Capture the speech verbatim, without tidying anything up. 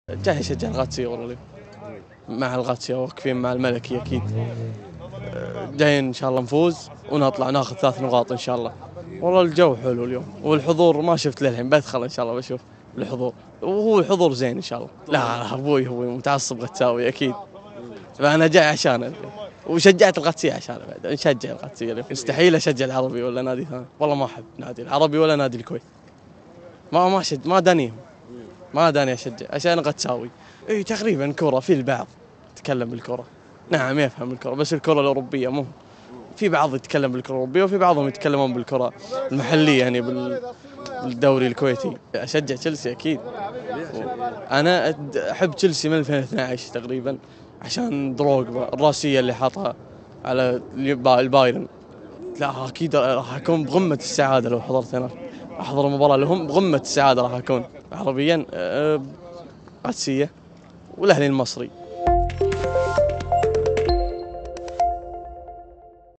جاي اشجع القادسية والله، مع القادسية واقفين مع الملكي اكيد. جايين ان شاء الله نفوز ونطلع ناخذ ثلاث نقاط ان شاء الله. والله الجو حلو اليوم والحضور ما شفت للحين، بدخل ان شاء الله بشوف الحضور، وهو الحضور زين ان شاء الله. لا ابوي هو متعصب غتساوي اكيد، فانا جاي عشانه وشجعت القادسية عشانه بعد. نشجع القادسية اليوم، مستحيل اشجع العربي ولا نادي ثاني، والله ما احب نادي العربي ولا نادي الكويت. ما ما شد ما دانيهم، ما داني اشجع عشان قدساوي. اي تقريبا كرة في البعض يتكلم بالكرة، نعم يفهم الكرة، بس الكرة الأوروبية مو في بعض يتكلم بالكرة الأوروبية وفي بعضهم يتكلمون بالكرة المحلية يعني بالدوري الكويتي. أشجع تشيلسي أكيد، أنا أحب تشيلسي من ألفين واثني عشر تقريبا عشان دروغبا الراسية اللي حاطها على البايرن. لا أكيد راح أكون بغمة السعادة لو حضرت هناك، أحضر المباراة لهم بغمة السعادة راح أكون. عربيا قادسية والأهلي المصري.